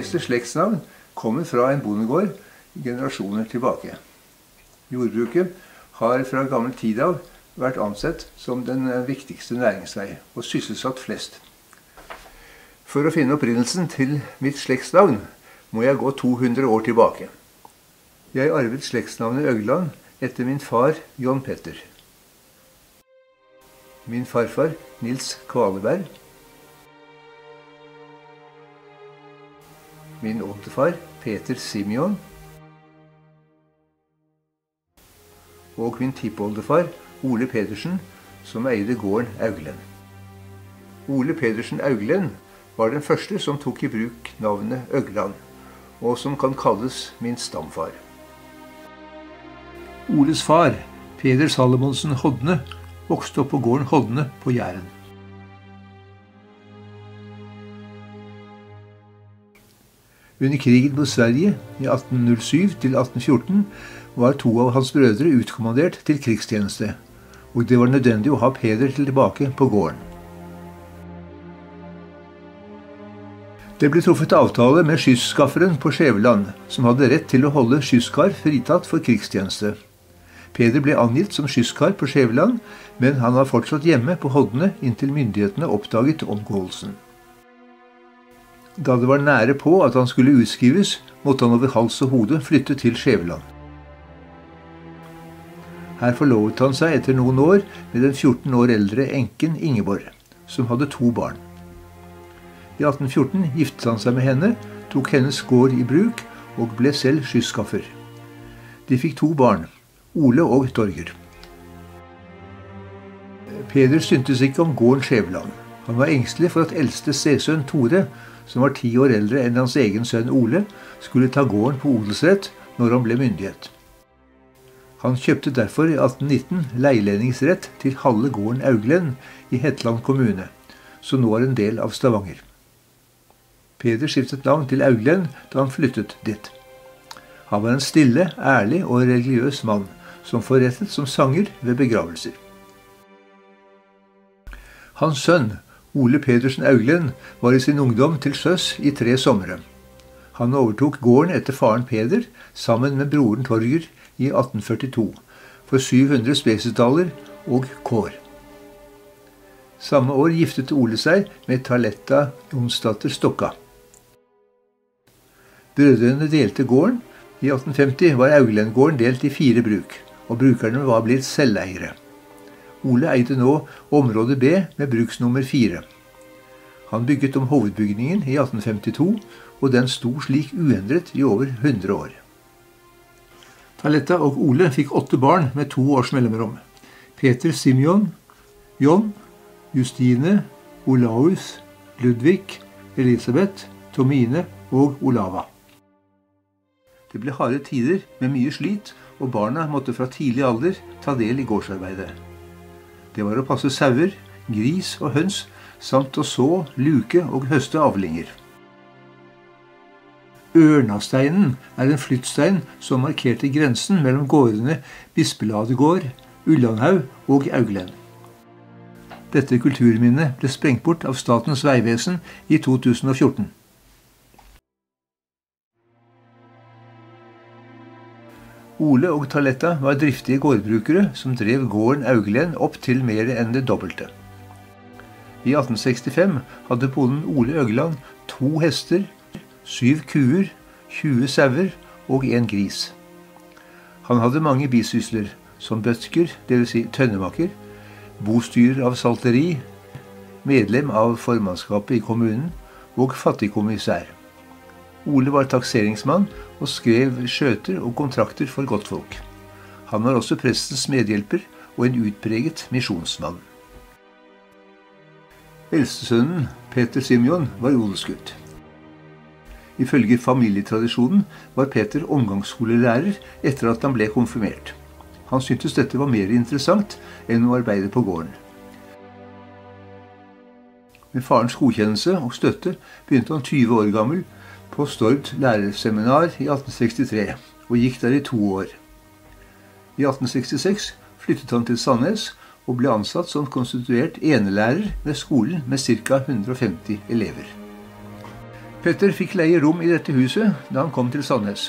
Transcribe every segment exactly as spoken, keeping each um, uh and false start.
fleste slektsnavn kommer fra en bondegård generasjoner tilbake. Jordbruket har fra gammel tid av vært ansett som den viktigste næringsvei og sysselsatt flest. For å finne opprinnelsen til mitt slektsnavn må jeg gå to hundre år tilbake. Jeg arvet slektsnavnet Øgland etter min far John Petter. Min farfar Nils Kvaleberg. Min oldefar Peter Simeon. Og min tippoldefar Ole Pedersen, som eide gården Auglen. Ole Pedersen Auglen var den første som tok i bruk navnet Øgland, og som kan kalles min stamfar. Oles far, Peder Salomonsen Hodne, vokste opp på gården Hodne på Jæren. Under krigen mot Sverige i atten null syv til atten fjorten var to av hans brødre utkommandert til krigstjeneste, og det var nødvendig å ha Peder tilbake på gården. Det ble truffet avtale med skysskafferen på Skjæveland, som hadde rett til å holde skysskar fritatt for krigstjeneste. Peder ble angitt som skysskar på Skjæveland, men han var fortsatt hjemme på Hodne inntil myndighetene oppdaget omgåelsen. Da det var nære på at han skulle utskrives, måtte han over hals og hode flytte til Skjæveland. Her forlovet han seg etter noen år med den fjorten år eldre enken Ingeborg, som hadde to barn. I atten fjorten giftet han seg med henne, tok hennes gård i bruk og ble selv skysskaffer. De fikk to barn, Ole og Torger. Peder syntes ikke om gården Skjæveland. Han var engstelig for at eldste stesønn Tore, som var ti år eldre enn hans egen sønn Ole, skulle ta gården på odelsrett når han ble myndighet. Han kjøpte derfor i atten nitten leilendingsrett til halve gården Auglen i Hetland kommune, som nå er en del av Stavanger. Peder skiftet navn til Auglen da han flyttet dit. Han var en stille, ærlig og religiøs mann, som forrettet som sanger ved begravelser. Hans sønn, Ole Pedersen Auglen, var i sin ungdom til sjøs i tre somre. Han overtok gården etter faren Peder, sammen med broren Torger, i atten førtito, for syv hundre spesidaler og kår. Samme år giftet Ole seg med Taletta Jonsdatter Stokka. Brødrene delte gården. I atten femti var Auglen-gården delt i fire bruk, og brukerne var blitt selveiere. Ole eide nå område B med bruksnummer fire. Han bygget om hovedbygningen i atten femtito, og den sto slik uendret i over hundre år. Taletta og Ole fikk åtte barn med to års mellomrom. Peter Simeon, John, Justine, Olaus, Ludvig, Elisabeth, Tomine og Olava. Det ble harde tider med mye slit, og barna måtte fra tidlig alder ta del i gårdsarbeidet. Det var å passe sauer, gris og høns, samt å så, luke og høste avlinger. Ørnasteinen er en flyttstein som markerte grensen mellom gårdene Bispeladegård, Ullandhaug og Auglen. Dette kulturminnet ble sprengt bort av Statens vegvesen i to tusen og fjorten. Ole og Taletta var driftige gårdbrukere som drev gården Auglen opp til mer enn det dobbelte. I atten sekstifem hadde bonden Ole Øgland to hester, syv kuer, tjue sauer og en gris. Han hadde mange bisysler, som bøtker, det vil si tønnemaker, bostyrer av salteri, medlem av formannskapet i kommunen og fattigkommissær. Ole var takseringsmann og skrev skjøter og kontrakter for godtfolk. Han var også prestens medhjelper og en utpreget misjonsmann. Eldstesønnen, Peter Simeon, var odelsgutt. Ifølge familietradisjonen var Peter omgangsskolelærer etter at han ble konfirmert. Han syntes dette var mer interessant enn å arbeide på gården. Med farens godkjennelse og støtte begynte han tyve år gammel på Stord lærerseminar i atten sekstitre, og gikk der i to år. I atten sekstiseks flyttet han til Sandnes og ble ansatt som konstituert enelærer ved skolen med ca hundre og femti elever. Petter fikk leie rom i dette huset da han kom til Sandnes.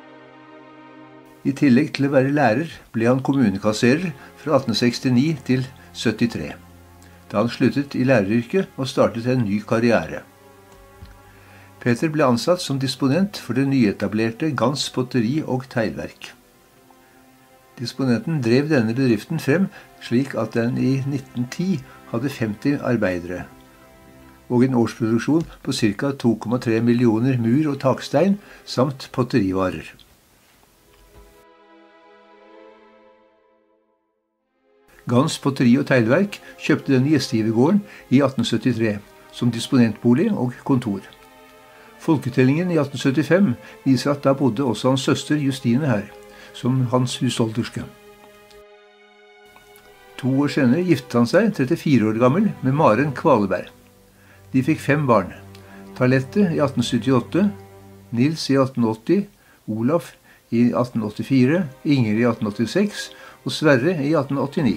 I tillegg til å være lærer ble han kommunekasserer fra atten sekstini til syttitre, da han sluttet i læreryrket og startet en ny karriere. Petter ble ansatt som disponent for det nyetablerte Gans potteri og teglverk. Disponenten drev denne bedriften frem slik at den i nitten ti hadde femti arbeidere, og en årsproduksjon på ca. to komma tre millioner mur og takstein samt potterivarer. Gans potteri og teglverk kjøpte den gjestgivergården i atten syttitre som disponentbolig og kontor. Folketellingen i atten syttifem viser at da bodde også hans søster Justine her, som hans husholderske. To år senere giftet han seg, trettifire år gammel, med Maren Kvaleberg. De fikk fem barn: Talette i atten syttiåtte, Nils i atten åtti, Olaf i atten åttifire, Inger i atten åttiseks og Sverre i atten åttini.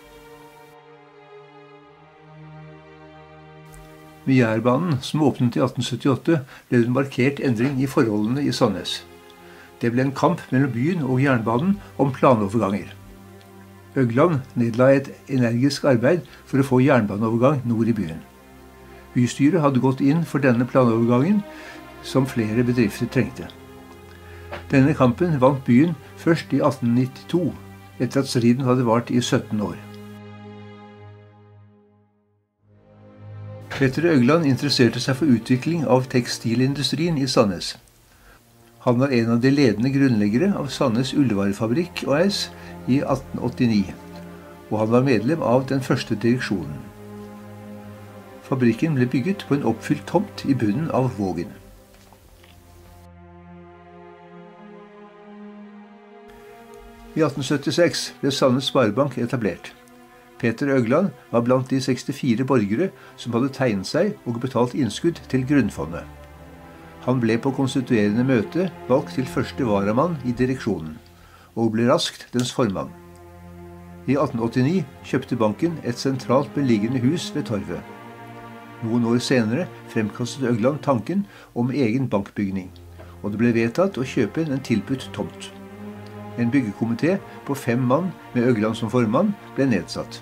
Med Jærbanen, som åpnet i atten syttiåtte, ble det en markert endring i forholdene i Sandnes. Det ble en kamp mellom byen og jernbanen om planoverganger. Øgland nedla et energisk arbeid for å få jernbaneovergang nord i byen. Bystyret hadde gått inn for denne planovergangen, som flere bedrifter trengte. Denne kampen vant byen først i atten nittito, etter at striden hadde vart i sytten år. Petter Øgland interesserte seg for utvikling av tekstilindustrien i Sandnes. Han var en av de ledende grunnleggere av Sandnes Ullvarefabrikk A S i atten åttini, og han var medlem av den første direksjonen. Fabrikken ble bygget på en oppfylt tomt i bunnen av Vågen. I atten syttiseks ble Sandnes Sparebank etablert. Petter Øgland var blant de sekstifire borgere som hadde tegnet seg og betalt innskudd til grunnfondet. Han ble på konstituerende møte valgt til første varamann i direksjonen, og ble raskt dens formann. I atten åttini kjøpte banken et sentralt beliggende hus ved torvet. Noen år senere fremkastet Øgland tanken om egen bankbygning, og det ble vedtatt å kjøpe en tilbudt tomt. En byggekomité på fem mann med Øgland som formann ble nedsatt.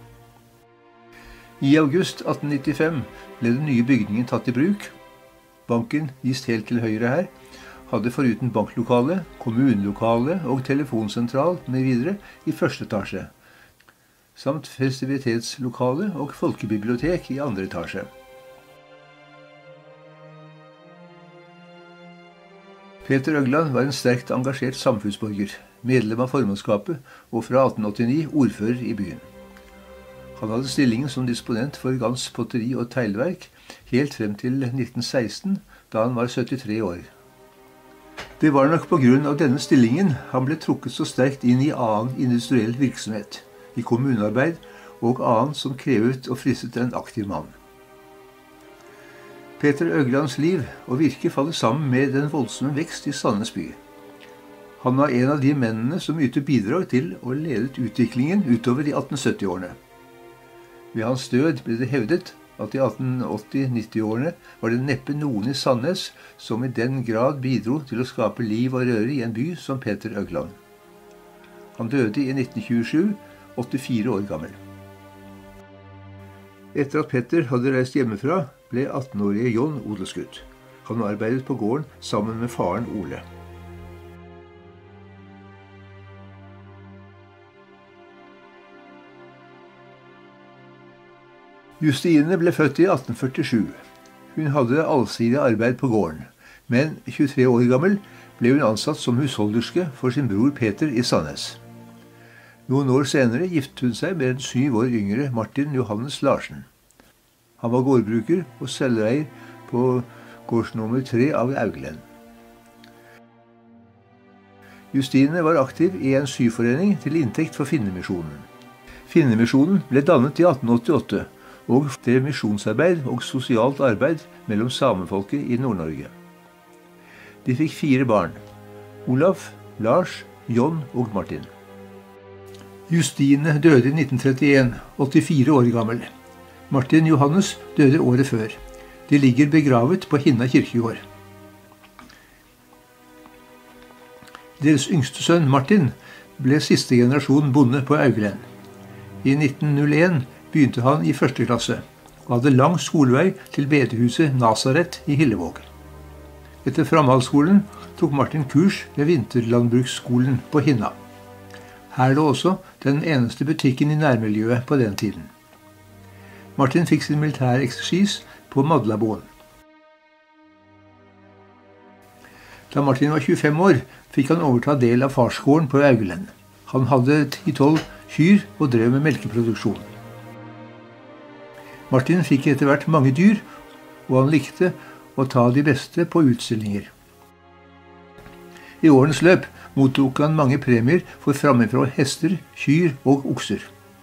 I august atten nittifem ble den nye bygningen tatt i bruk. Banken, vist helt til høyre her, hadde foruten banklokale, kommunelokale og telefonsentral med videre i første etasje, samt festivitetslokale og folkebibliotek i andre etasje. Petter Øgland var en sterkt engasjert samfunnsborger, medlem av formannskapet og fra atten åttini ordfører i byen. Han hadde stillingen som disponent for Gans potteri og teglverk helt frem til nitten seksten, da han var syttitre år. Det var nok på grunn av denne stillingen han ble trukket så sterkt inn i annen industriell virksomhet, i kommunearbeid og annet som krevet og fristet en aktiv mann. Petter Øglands liv og virke faller sammen med den voldsomme vekst i Sandnes by. Han var en av de mennene som ytet bidrag til å lede utviklingen utover de atten sytti-årene. Ved hans død ble det hevdet at i atten åtti-nitti-årene var det neppe noen i Sandnes som i den grad bidro til å skape liv og røre i en by som Petter Øgland. Han døde i nitten tjuesju, åttifire år gammel. Etter at Petter hadde reist hjemmefra, ble attenårige John odelsgutt. Han arbeidet på gården sammen med faren Ole. Justine ble født i atten førtisju. Hun hadde allsidig arbeid på gården, men tjuetre år gammel ble hun ansatt som husholderske for sin bror Peter i Sandnes. Noen år senere giftet hun seg med en syv år yngre Martin Johannes Larsen. Han var gårdbruker og selveier på gårdsnummer tre av Auglen. Justine var aktiv i en syforening til inntekt for Finnemisjonen. Finnemisjonen ble dannet i atten åttiåtte, og drev misjonsarbeid og sosialt arbeid mellom samefolket i Nord-Norge. De fikk fire barn: Olaf, Lars, John og Martin. Justine døde i nitten trettien, åttifire år gammel. Martin Johannes døde året før. De ligger begravet på Hinna kirkegård. Deres yngste sønn, Martin, ble siste generasjon bonde på Auglen. I nitten null en begynte han i første klasse, og hadde lang skolevei til bedehuset Nasaret i Hillevåg. Etter framhaldsskolen tok Martin kurs ved Vinterlandbruksskolen på Hinna. Her lå også den eneste butikken i nærmiljøet på den tiden. Martin fikk sin militære eksersis på Madlaboen. Da Martin var tjuefem år, fikk han overta del av farsgården på Auglen. Han hadde ti tolv kyr og drev med melkeproduksjon. Martin fikk etter hvert mange dyr, og han likte å ta de beste på utstillinger. I årens løp mottok han mange premier for framifrå hester, kyr og okser.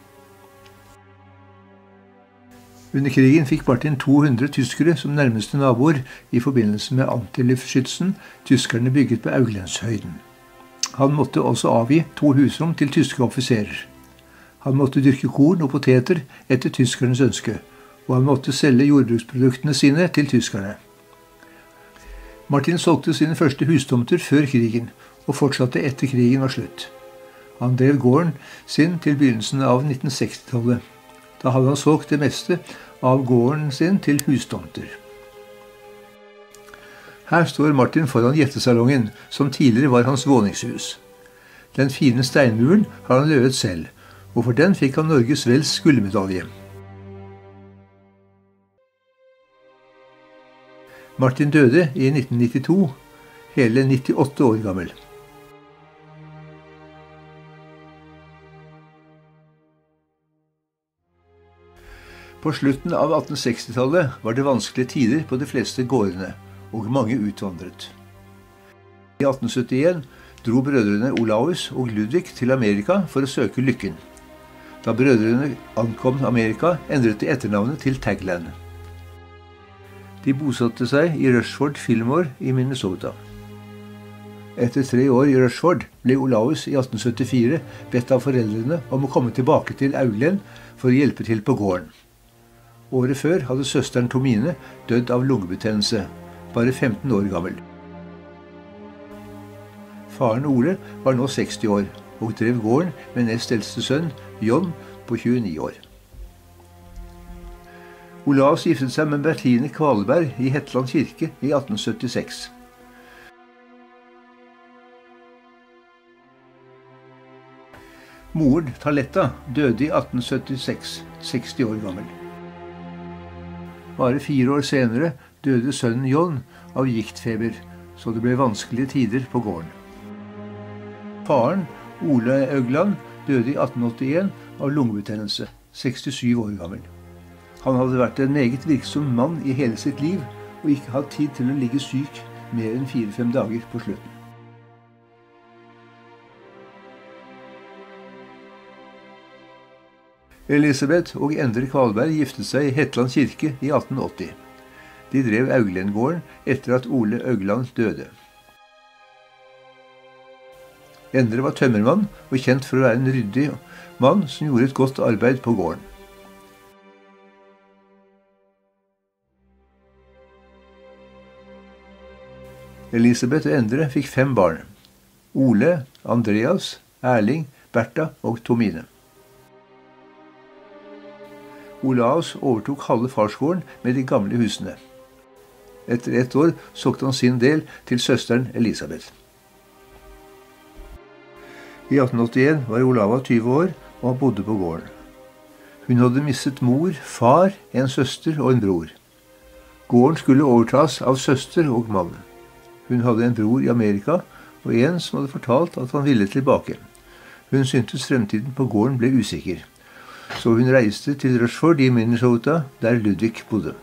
Under krigen fikk Martin to hundre tyskere som nærmeste naboer i forbindelse med antiluftskytsen tyskerne bygget på Auglendshøyden. Han måtte også avgi to husrom til tyske offiserer. Han måtte dyrke korn og poteter etter tyskernes ønske, og han måtte selge jordbruksproduktene sine til tyskerne. Martin solgte sine første hustomter før krigen, og fortsatte etter krigen var slutt. Han drev gården sin til begynnelsen av nitten sekstitallet. Da hadde han solgt det meste av gården sin til hustomter. Her står Martin foran gjettesalongen, som tidligere var hans våningshus. Den fine steinmuren har han løvet selv, og for den fikk han Norges Vels gullmedalje. Martin døde i nitten nittito, hele nittiåtte år gammel. På slutten av atten sekstitallet var det vanskelige tider på de fleste gårdene, og mange utvandret. I atten syttien dro brødrene Olaus og Ludvig til Amerika for å søke lykken. Da brødrene ankom Amerika, endret de etternavnet til Tagland. De bosatte seg i Rushford Fillmore i Minnesota. Etter tre år i Rushford ble Olaus i atten syttifire bedt av foreldrene om å komme tilbake til Auglen for å hjelpe til på gården. Året før hadde søsteren Tomine dødd av lungebetennelse, bare femten år gammel. Faren Ole var nå seksti år, og drev gården med nest eldste sønn, John, på tjueni år. Olaus giftet seg med Bertine Kvalberg i Hetland kirke i atten syttiseks. Moren, Taletta, døde i atten syttiseks, seksti år gammel. Bare fire år senere døde sønnen John av giktfeber, så det ble vanskelige tider på gården. Faren, Ole Øgland, døde i atten åttien av lungebetennelse, sekstisju år gammel. Han hadde vært en meget virksom mann i hele sitt liv, og ikke hatt tid til å ligge syk mer enn fire-fem dager på slutten. Elisabeth og Endre Kvalberg giftet seg i Hetland kirke i atten åtti. De drev Auglendgården etter at Ole Øgland døde. Endre var tømmermann og kjent for å være en ryddig mann som gjorde et godt arbeid på gården. Elisabeth og Endre fikk fem barn: Ole, Andreas, Erling, Bertha og Tomine. Olaus overtok halve farsgården med de gamle husene. Etter ett år solgte han sin del til søsteren Elisabeth. I atten åttien var Olava tyve år, og han bodde på gården. Hun hadde mistet mor, far, en søster og en bror. Gården skulle overtas av søster og mann. Hun hadde en bror i Amerika, og en som hadde fortalt at han ville tilbake. Hun syntes fremtiden på gården ble usikker. Så hun reiste til Rushford i Minnesota, der Ludvig bodde.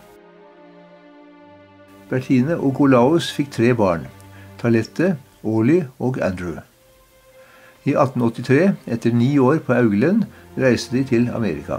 Bertine og Olaus fikk tre barn: Talette, Oli og Andrew. I atten åttitre, etter ni år på Auglen, reiste de til Amerika.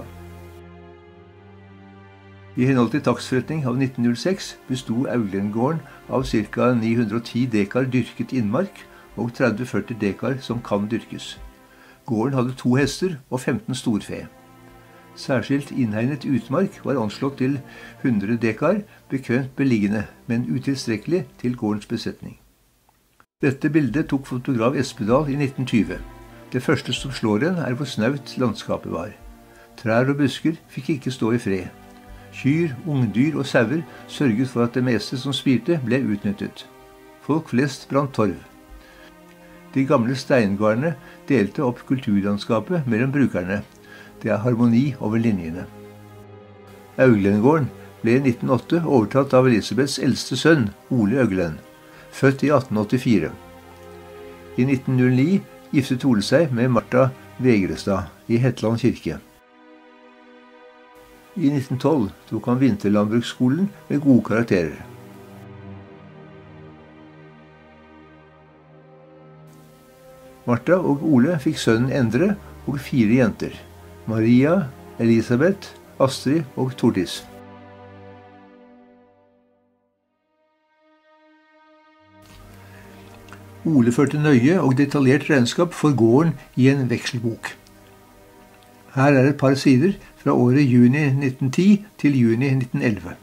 I henhold til takstforretning av nitten null seks bestod Auglendgården av ca. ni hundre og ti dekar dyrket innmark og tretti til førti dekar som kan dyrkes. Gården hadde to hester og femten storfe. Særskilt innhegnet utmark var anslått til hundre dekar, bekvemt beliggende, men utilstrekkelig til gårdens besetning. Dette bildet tok fotograf Espedal i nitten tjue. Det første som slår en er hvor snaut landskapet var. Trær og busker fikk ikke stå i fred. Kyr, ungdyr og sauer sørget for at det meste som spirte, ble utnyttet. Folk flest brant torv. De gamle steingardene delte opp kulturlandskapet mellom brukerne. Det er harmoni over linjene. Auglendgården ble i nitten null åtte overtatt av Elisabeths eldste sønn, Ole Øglen, født i atten åttifire. I nitten null ni giftet Ole seg med Martha Vegrestad i Hetland kirke. I nitten tolv tok han vinterlandbruksskolen med gode karakterer. Martha og Ole fikk sønnen Endre og fire jenter: Maria, Elisabeth, Astrid og Tordis. Ole førte nøye og detaljert regnskap for gården i en vekselbok. Her er et par sider fra året juni nitten ti til juni nitten elleve.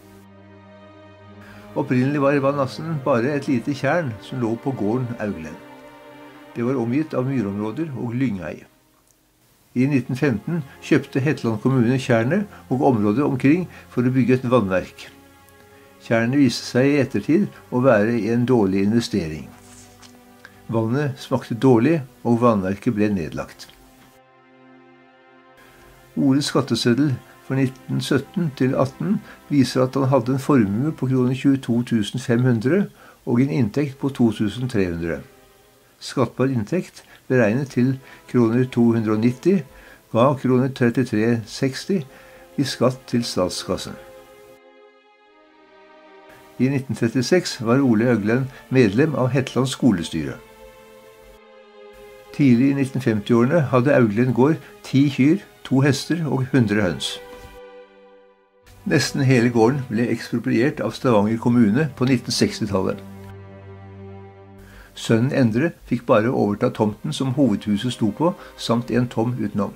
Opprinnelig var Vannassen bare et lite tjern som lå på gården Auglen. Det var omgitt av myrområder og lynghei. I nitten femten kjøpte Hetland kommune tjernet og området omkring for å bygge et vannverk. Tjernet viste seg i ettertid å være en dårlig investering. Vannet smakte dårlig, og vannverket ble nedlagt. Oles skatteseddel for nitten sytten til atten viser at han hadde en formue på kroner tjueto tusen fem hundre og en inntekt på to tusen tre hundre. Skattbar inntekt beregnet til kroner to hundre nitti ga kroner trettitre seksti i skatt til statskassen. I nitten trettiseks var Ole Øglen medlem av Hetland skolestyre. Tidlig i nitten femti-årene hadde Auglen gård ti kyr, to hester og hundre høns. Nesten hele gården ble ekspropriert av Stavanger kommune på nitten seksti-tallet. Sønnen Endre fikk bare overta tomten som hovedhuset sto på, samt en tom utenom.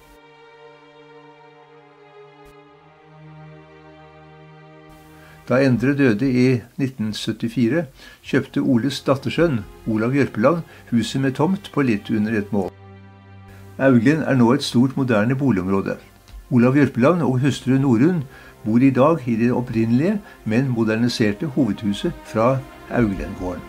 Da Endre døde i nitten syttifire, kjøpte Oles dattersønn, Olav Jørpeland, huset med tomt på litt under et mål. Auglen er nå et stort, moderne boligområde. Olav Jørpeland og hustru Norunn bor i dag i det opprinnelige, men moderniserte hovedhuset fra Auglendgården.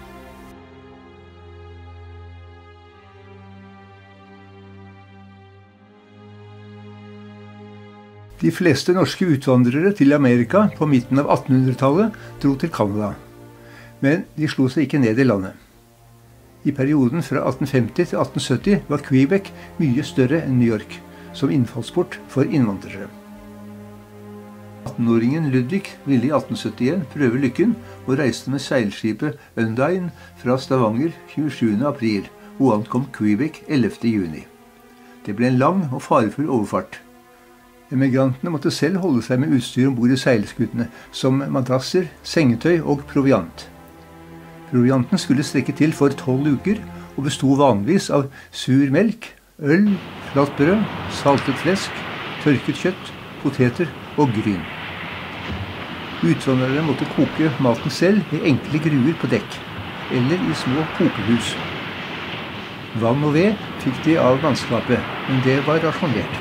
De fleste norske utvandrere til Amerika på midten av attenhundretallet dro til Canada, men de slo seg ikke ned i landet. I perioden fra atten femti til atten sytti var Quebec mye større enn New York, som innfallsport for innvandrere. attenåringen Ludvig ville i atten syttien prøve lykken og reiste med seilskipet Undine fra Stavanger tjuesjuende april og ankom Quebec ellevte juni. Det ble en lang og farefull overfart. Emigrantene måtte selv holde seg med utstyr ombord i seilskutene, som madrasser, sengetøy og proviant. Provianten skulle strekke til for tolv uker, og bestod vanligvis av sur melk, øl, flatbrød, saltet flesk, tørket kjøtt, poteter og gryn. Utvandrerne måtte koke maten selv i enkle gruer på dekk, eller i små kokehus. Vann og ved fikk de av mannskapet, men det var rasjonert.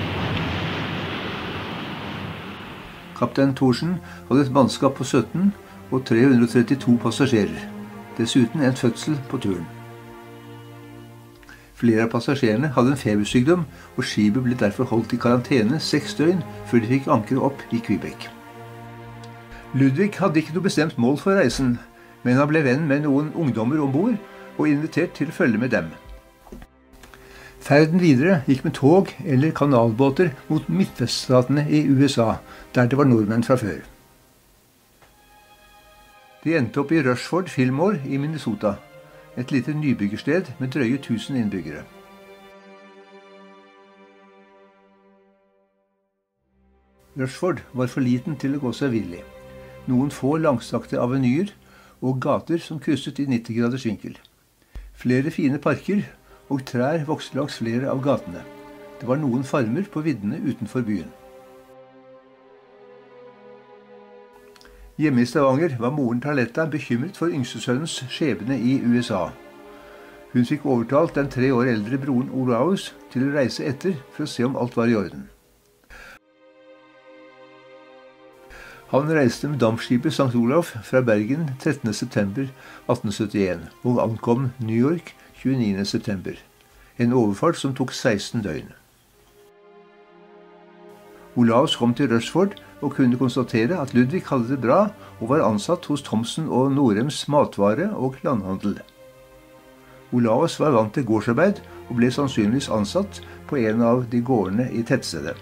Kaptein Thorsen hadde et mannskap på sytten og tre hundre og trettito passasjerer, dessuten en fødsel på turen. Flere av passasjerene hadde en febersykdom, og skipet ble derfor holdt i karantene seks døgn før de fikk ankre opp i Quebec. Ludvig hadde ikke noe bestemt mål for reisen, men han ble venn med noen ungdommer ombord og invitert til å følge med dem. Ferden videre gikk med tog eller kanalbåter mot midtveststatene i U S A, der det var nordmenn fra før. De endte opp i Rushford Fillmore i Minnesota, et lite nybyggersted med drøye tusen innbyggere. Rushford var for liten til å gå seg vill i. Noen få langstakte avenyer og gater som krysset i nitti graders vinkel. Flere fine parker og trær vokste langs flere av gatene. Det var noen farmer på viddene utenfor byen. Hjemme i Stavanger var moren Taletta bekymret for yngstesønnens skjebne i U S A. Hun fikk overtalt den tre år eldre broren Olaus til å reise etter for å se om alt var i orden. Han reiste med dampskipet Sankt Olav fra Bergen trettende september atten syttien og ankom New York tjueniende september, en overfart som tok seksten døgn. Olaus kom til Rushford og kunne konstatere at Ludvig hadde det bra og var ansatt hos Thomsen og Norems matvare- og landhandel. Olaus var vant til gårdsarbeid og ble sannsynligvis ansatt på en av de gårdene i tettstedet.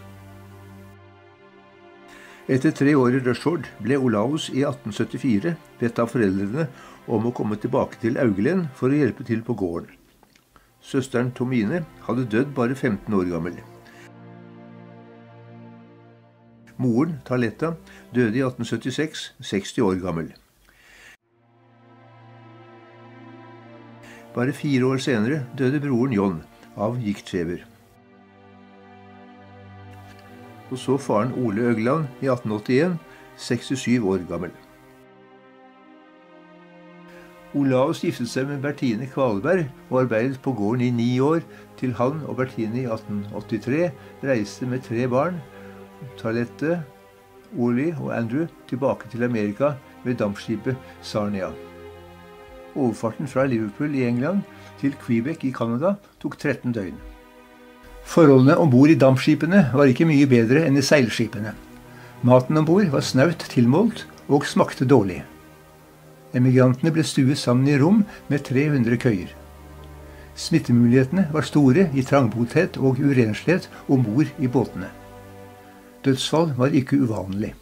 Etter tre år i Rushford ble Olaus i atten syttifire bedt av foreldrene om å komme tilbake til Augelen for å hjelpe til på gården. Søsteren Tomine hadde dødd bare femten år gammel. Moren, Taletta, døde i atten syttiseks, seksti år gammel. Bare fire år senere døde broren John av giktfeber. Og så faren Ole Øgland i atten åttien, sekstisju år gammel. Olaus giftet seg med Bertine Kvalberg og arbeidet på gården i ni år, til han og Bertine i atten åttitre reiste med tre barn, Talette, Oli og Andrew, tilbake til Amerika med dampskipet Sarnia. Overfarten fra Liverpool i England til Quebec i Canada tok tretten døgn. Forholdene ombord i dampskipene var ikke mye bedre enn i seilskipene. Maten ombord var snaut tilmålt og smakte dårlig. Emigrantene ble stuet sammen i rom med tre hundre køyer. Smittemulighetene var store i trangbodthet og urenslighet ombord i båtene. Dødsfall var ikke uvanlig.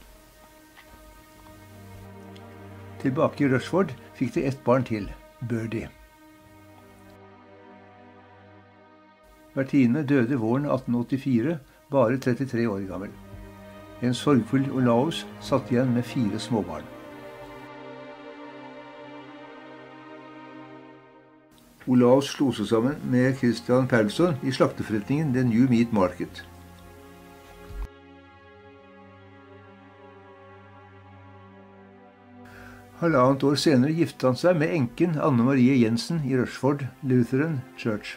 Tilbake i Rushford fikk de ett barn til, Birdie. Bertine døde våren atten åttifire, bare trettitre år gammel. En sorgfull Olaus satt igjen med fire småbarn. Olaus slo seg sammen med Christian Paulson i slakteforretningen The New Meat Market. Halvannet år senere giftet han seg med enken Anne Marie Jensen i Rushford Lutheran Church.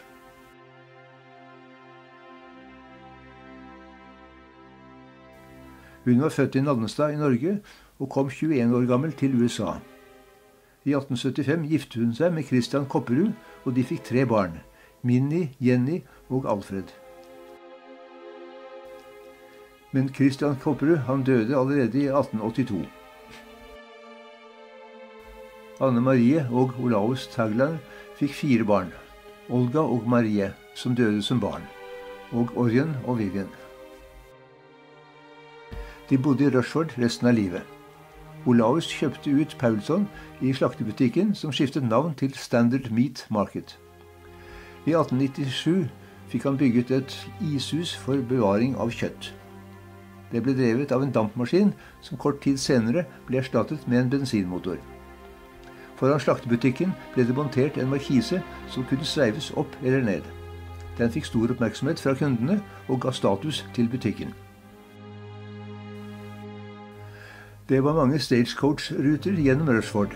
Hun var født i Nannestad i Norge og kom tjueen år gammel til U S A. I atten syttifem giftet hun seg med Christian Kopperud, og de fikk tre barn, Minnie, Jenny og Alfred. Men Christian Kopperud han døde allerede i atten åttito. Anne Marie og Olaus Tagland fikk fire barn, Olga og Marie, som døde som barn, og Orion og Vivian. De bodde i Rushford resten av livet. Olaus kjøpte ut Paulson i slaktebutikken, som skiftet navn til Standard Meat Market. I atten nittisju fikk han bygget et ishus for bevaring av kjøtt. Det ble drevet av en dampmaskin, som kort tid senere ble erstattet med en bensinmotor. Foran slaktebutikken ble det montert en markise som kunne sveives opp eller ned. Den fikk stor oppmerksomhet fra kundene og ga status til butikken. Det var mange stagecoach-ruter gjennom Rushford.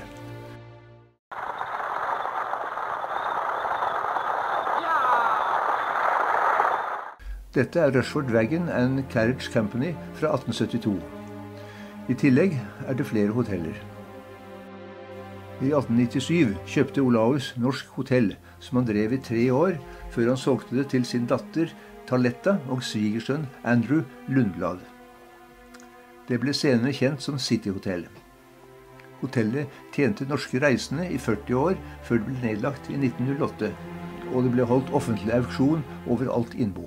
Dette er Rushford Wagon and Carriage Company fra atten syttito. I tillegg er det flere hoteller. I atten nittisju kjøpte Olaus Norsk Hotell, som han drev i tre år, før han solgte det til sin datter Taletta og svigersønn Andrew Lundblad. Det ble senere kjent som City Hotel. Hotellet tjente norske reisende i førti år før det ble nedlagt i nitten null åtte, og det ble holdt offentlig auksjon over alt innbo.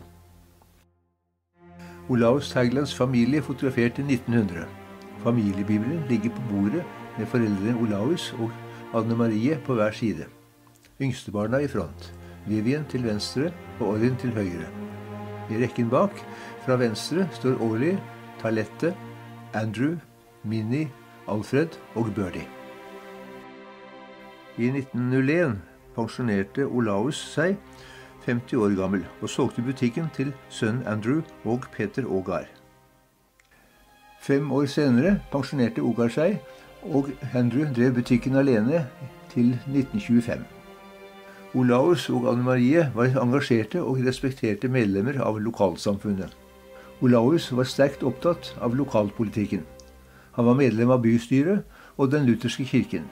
Olaus Taglands familie fotograferte nitten hundre. Familiebibelen ligger på bordet med foreldrene Olaus og Anne Marie på hver side. Yngstebarna i front, Vivian til venstre og Orion til høyre. I rekken bak, fra venstre, står Oli, Talette, Andrew, Minnie, Alfred og Birdie. I nitten null en pensjonerte Olaus seg femti år gammel, og solgte butikken til sønnen Andrew og Peter Ågar. Fem år senere pensjonerte Ågar seg, og Andrew drev butikken alene til nitten tjuefem. Olaus og Anne Marie var engasjerte og respekterte medlemmer av lokalsamfunnet. Olaus var sterkt opptatt av lokalpolitikken. Han var medlem av bystyret og den lutherske kirken.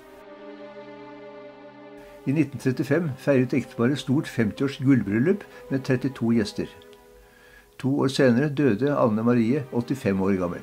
I nitten trettifem feiret ekteparet stort femti-års gullbryllup med trettito gjester. To år senere døde Anne Marie, åttifem år gammel.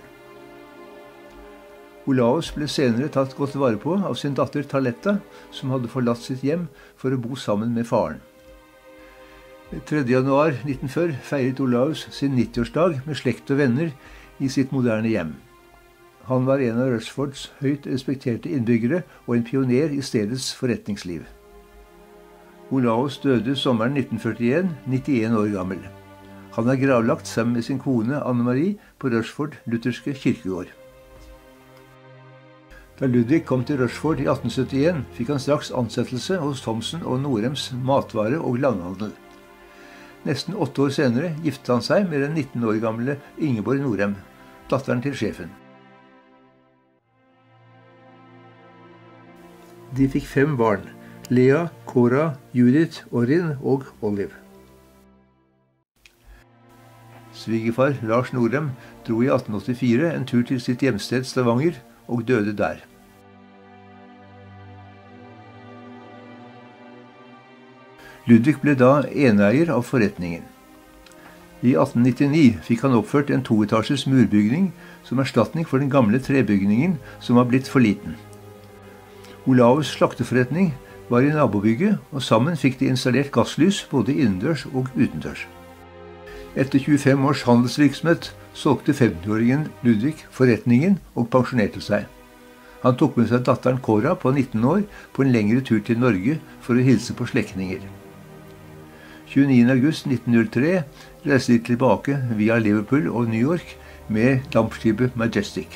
Olaus ble senere tatt godt vare på av sin datter Taletta, som hadde forlatt sitt hjem for å bo sammen med faren. tredje januar nitten førti feiret Olaus sin nittiårsdag med slekt og venner i sitt moderne hjem. Han var en av Rushfords høyt respekterte innbyggere og en pioner i stedets forretningsliv. Olaus døde sommeren nitten førtien, nittien år gammel. Han er gravlagt sammen med sin kone Anne Marie på Rushford lutherske kirkegård. Da Ludvig kom til Rushford i atten syttien, fikk han straks ansettelse hos Thomsen og Norems matvare- og landhandel. Nesten åtte år senere giftet han seg med den nitten år gamle Ingeborg Norem, datteren til sjefen. De fikk fem barn: Lea, Cora, Judith, Orrin og Olive. Svigerfar Lars Norem dro i atten åttifire en tur til sitt hjemsted Stavanger og døde der. Ludvig ble da eneeier av forretningen. I atten nittini fikk han oppført en toetasjes murbygning som erstatning for den gamle trebygningen som var blitt for liten. Olaus slakteforretning var i nabobygget, og sammen fikk de installert gasslys både innendørs og utendørs. Etter tjuefem års handelsvirksomhet solgte femtiåringen Ludvig forretningen og pensjonerte seg. Han tok med seg datteren Cora på nitten år på en lengre tur til Norge for å hilse på slektninger. tjueniende august nitten null tre reiste de tilbake via Liverpool og New York med dampskipet Majestic.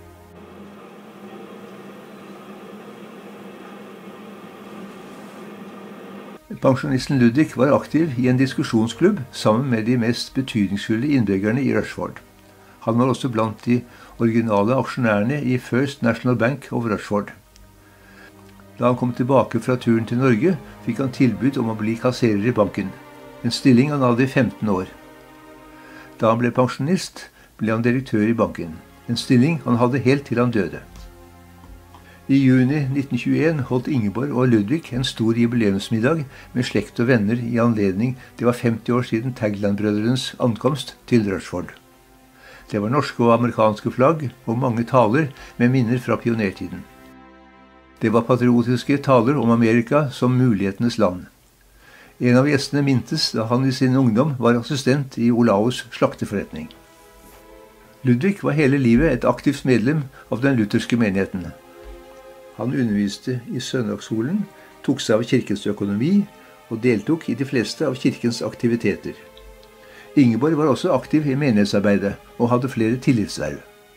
Pensjonisten Ludvig var aktiv i en diskusjonsklubb sammen med de mest betydningsfulle innbyggerne i Rushford. Han var også blant de originale aksjonærene i First National Bank of Rushford. Da han kom tilbake fra turen til Norge, fikk han tilbud om å bli kasserer i banken, en stilling han hadde i femten år. Da han ble pensjonist, ble han direktør i banken, en stilling han hadde helt til han døde. I juni nitten tjueen holdt Ingeborg og Ludvig en stor jubileumsmiddag med slekt og venner i anledning det var femti år siden Tagland-brødrenes ankomst til Rushford. Det var norske og amerikanske flagg og mange taler med minner fra pionertiden. Det var patriotiske taler om Amerika som mulighetenes land. En av gjestene mintes da han i sin ungdom var assistent i Olaus slakteforretning. Ludvig var hele livet et aktivt medlem av den lutherske menigheten. Han underviste i søndagsskolen, tok seg av kirkens økonomi og deltok i de fleste av kirkens aktiviteter. Ingeborg var også aktiv i menighetsarbeidet og hadde flere tillitsverv.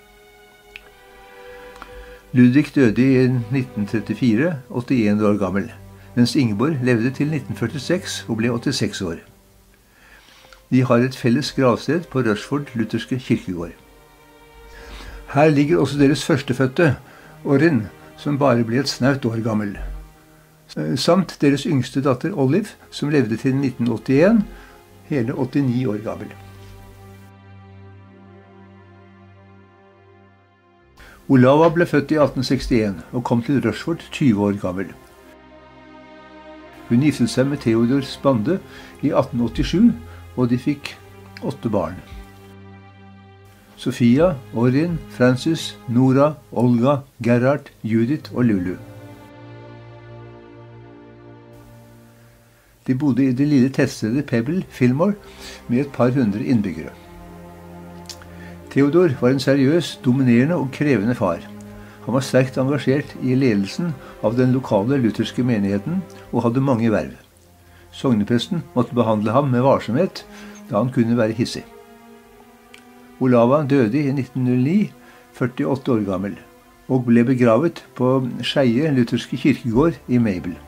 Ludvig døde i nitten trettifire, åttien år gammel, mens Ingeborg levde til nitten førtiseks og ble åttiseks år. De har et felles gravsted på Rushford lutherske kirkegård. Her ligger også deres førstefødte, Orrin, som bare ble et snaut år gammel, samt deres yngste datter Olive, som levde til nitten åttien, hele åttini år gammel. Olava ble født i atten sekstien og kom til Rushford tyve år gammel. Hun giftet seg med Theodor Spande i atten åttisju, og de fikk åtte barn. Sofia, Orrin, Francis, Nora, Olga, Gerhard, Judith og Lulu. De bodde i det lille tettstedet Pebble, Fillmore, med et par hundre innbyggere. Theodor var en seriøs, dominerende og krevende far. Han var sterkt engasjert i ledelsen av den lokale lutherske menigheten og hadde mange verv. Sognepresten måtte behandle ham med varsomhet, da han kunne være hissig. Olava døde i nitten null ni, førtiåtte år gammel, og ble begravet på Skeie lutherske kirkegård i Mabel.